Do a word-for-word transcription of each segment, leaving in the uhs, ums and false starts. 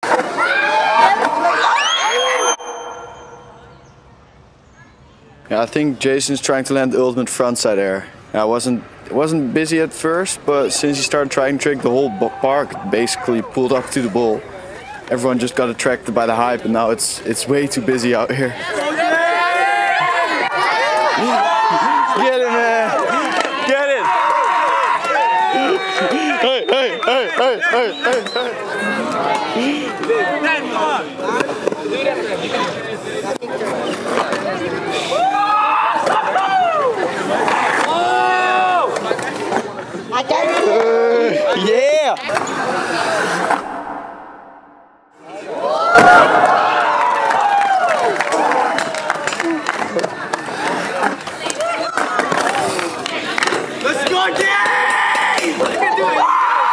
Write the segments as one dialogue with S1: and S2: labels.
S1: Yeah, I think Jason's trying to land the ultimate frontside air. I wasn't it wasn't busy at first, but since he started trying to trick, the whole park basically pulled up to the ball. Everyone just got attracted by the hype, and now it's it's way too busy out here. Get it, man! Get it! Hey, hey, hey, hey, hey, hey, hey! Uh, yeah!
S2: Let's go, Dave! You can do it!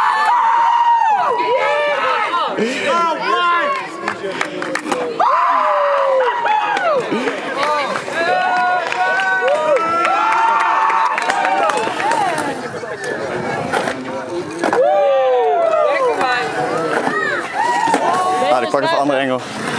S2: Oh, one!
S1: Ah, ik pak even een andere engel.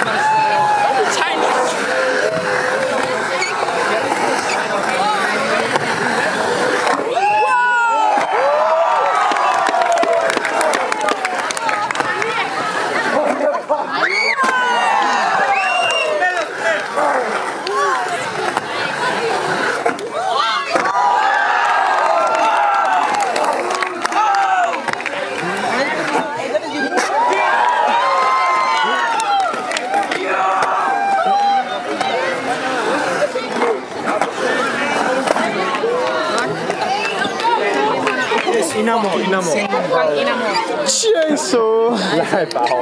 S3: Inamo, Inamo.
S4: Inamo.
S1: Jason!
S3: Lại bảo.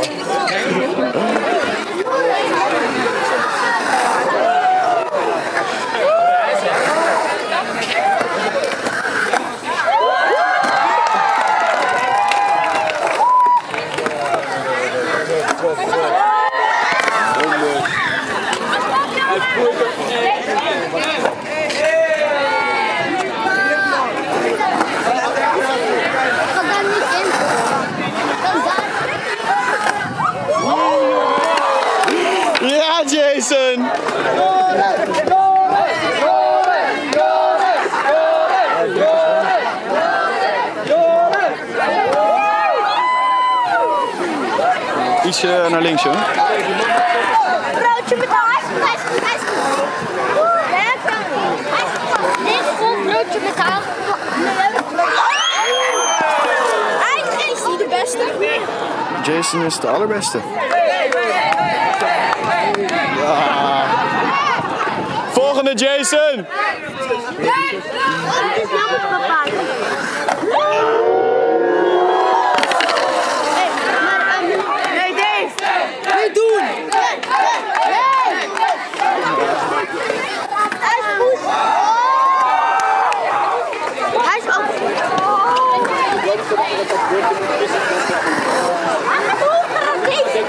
S1: Ja, Jason! Ietsje naar links, hoor.
S4: Broodje met ijs. Dit is vol broodje met ijs. Eigenlijk is hij de beste.
S1: Jason is de allerbeste. Ja. Volgende Jason!
S4: Nee, Dave! Niet doen! Hij is goed! Hij is ook goed! Hij gaat hoger dan deze!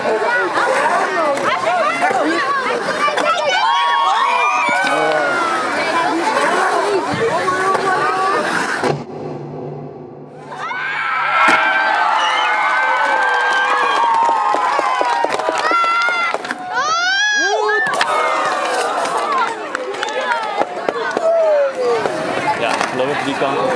S1: Ja, loop op die kant.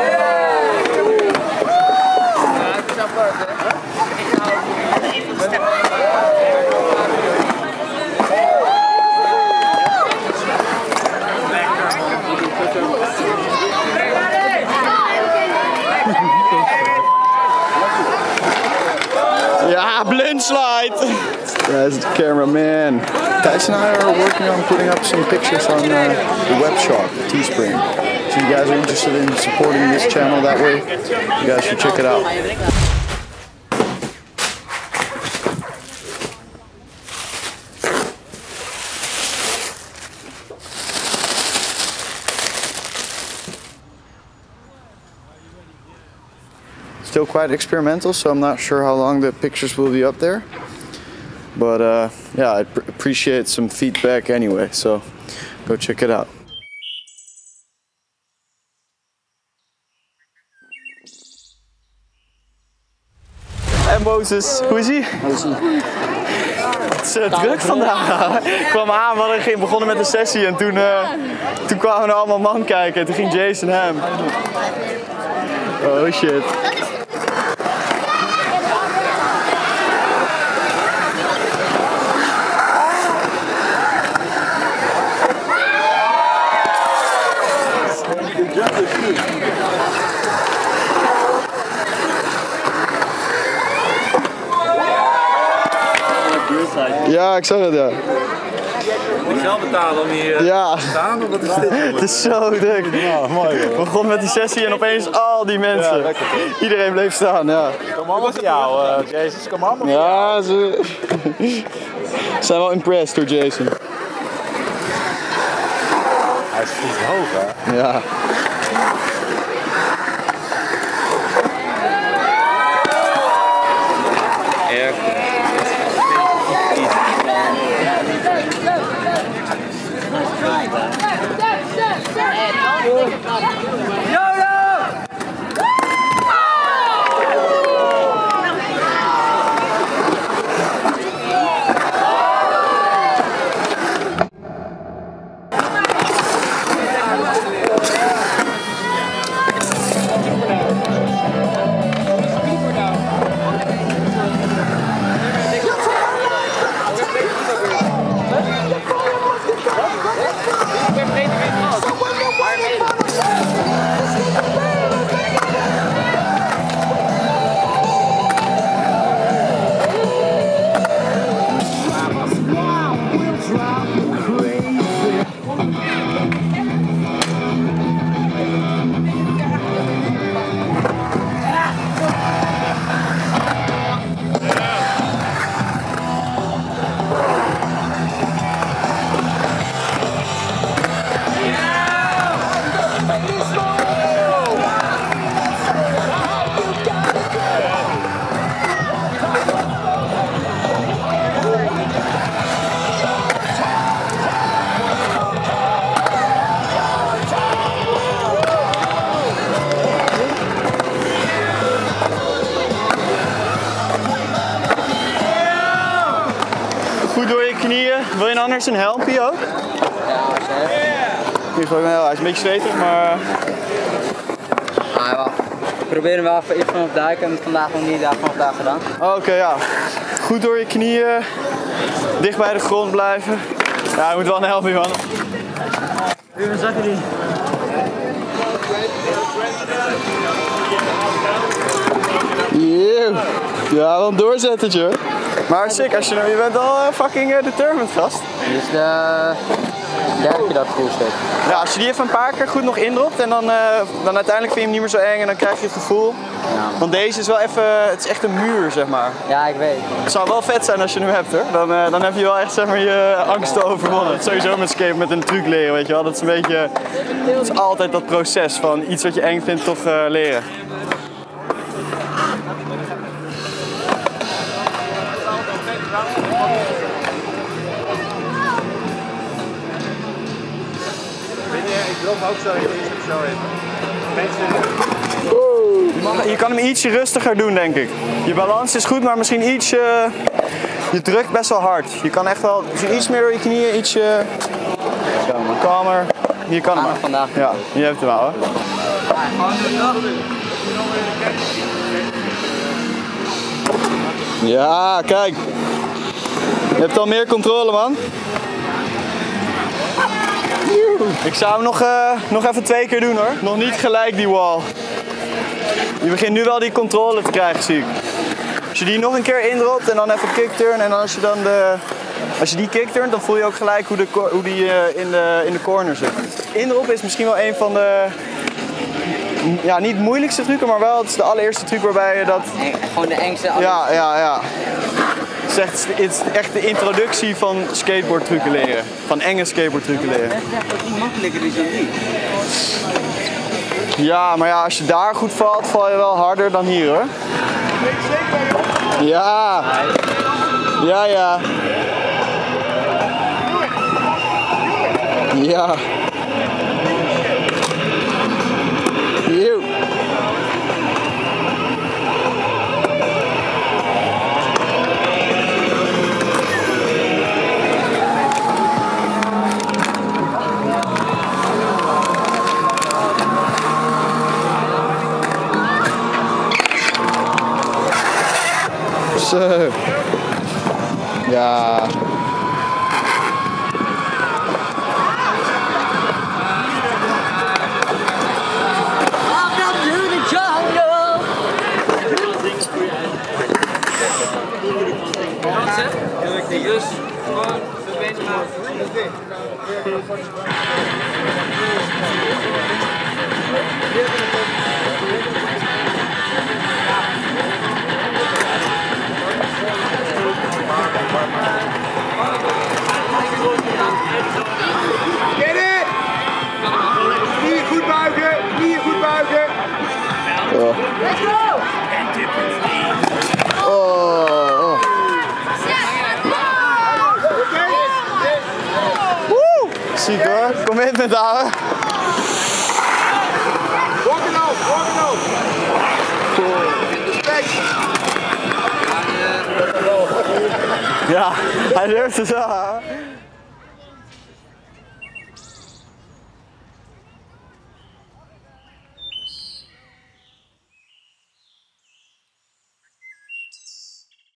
S1: Ja, blind slide! That's the cameraman. Thijs and I are working on putting up some pictures on uh, the web shop, Teespring. So you guys are interested in supporting this channel that way, you guys should check it out. Still quite experimental, so I'm not sure how long the pictures will be up there. But uh, yeah, I appreciate some feedback anyway, so go check it out. En we Moses, hoe is ie? Het is uh, druk vandaag. Ik kwam aan, we hadden begonnen met een sessie en toen, uh, toen kwamen er allemaal man kijken en toen ging Jason hem. Oh shit. Ja, ik zag het, ja.
S5: Moet je zelf betalen om hier
S1: ja.
S5: te staan? Of wat is dit?
S1: Het is zo druk.
S3: Ja, mooi hoor.
S1: We begonnen met die sessie en opeens al die mensen.
S3: Ja, lekker,
S1: iedereen bleef staan, ja.
S3: Kom allemaal voor jou, uh, Jezus. Kom allemaal voor
S1: ja, ze zijn wel impressed door Jason.
S3: Hij is goed hoog, hè?
S1: Ja. Goed door je knieën. Wil je anders een helmpje ook?
S6: Ja, zeker.
S1: Hij is een beetje zwetig, maar...
S6: Ah, ja. Ik probeer hem wel even vanaf duiken en vandaag nog niet vanaf daar gedaan.
S1: Oké, okay, ja. Goed door je knieën. Dicht bij de grond blijven. Ja, je moet wel een helmpje, man.
S6: Hoeveel zakken die?
S1: Yeah. Ja, wel een doorzettertje hoor. Maar sick, als je, nou, je bent al uh, fucking uh, determined, gast.
S6: Dit is de derde keer dat het goed zit.
S1: Ja, als je die even een paar keer goed nog indropt en dan, uh, dan uiteindelijk vind je hem niet meer zo eng en dan krijg je het gevoel.
S6: Ja.
S1: Want deze is wel even, het is echt een muur, zeg maar.
S6: Ja, ik weet.
S1: Het zou wel vet zijn als je hem hebt hoor. Dan, uh, dan heb je wel echt zeg maar, je angsten overwonnen. Het is sowieso met skaten, met een truc leren, weet je wel. Dat is een beetje, het is altijd dat proces van iets wat je eng vindt toch uh, leren.
S3: Ik loop ook zo in, zo in.
S1: Je kan hem ietsje rustiger doen, denk ik. Je balans is goed, maar misschien iets. Uh, je drukt best wel hard. Je kan echt wel misschien iets meer door je knieën, ietsje kalmer. Hier kan hem.
S6: Ah, vandaag.
S1: Ja, je hebt hem wel hoor. Ja, kijk. Je hebt al meer controle, man. Ik zou hem nog, uh, nog even twee keer doen hoor. Nog niet gelijk die wall. Je begint nu wel die controle te krijgen, zie ik. Als je die nog een keer indropt en dan even kickturn en dan als je dan de... Als je die kickturnt, dan voel je ook gelijk hoe, de, hoe die uh, in, de, in de corner zit. Indroppen is misschien wel een van de... Ja, niet moeilijkste trucken, maar wel het is de allereerste truc waarbij je dat...
S6: Gewoon de engste...
S1: Ja, ja, ja. Het is echt, het is echt de introductie van skateboardtrucken leren. Van enge skateboardtrucken leren.
S6: Dat is echt ook niet makkelijker is dan die.
S1: Ja, maar ja, als je daar goed valt, val je wel harder dan hier hoor. Ja. Ja, ja. Ja. Yo. Ja.
S6: Dus gewoon zo bezig
S3: Get it! Knieën goed buigen, knieën goed buigen.
S1: Oh.
S3: Let's go!
S1: Oh. Oh. Woe! Ziek hoor, commitment houden.
S3: Walk it out, walk it out. Respect.
S1: Ja, hij durft het wel.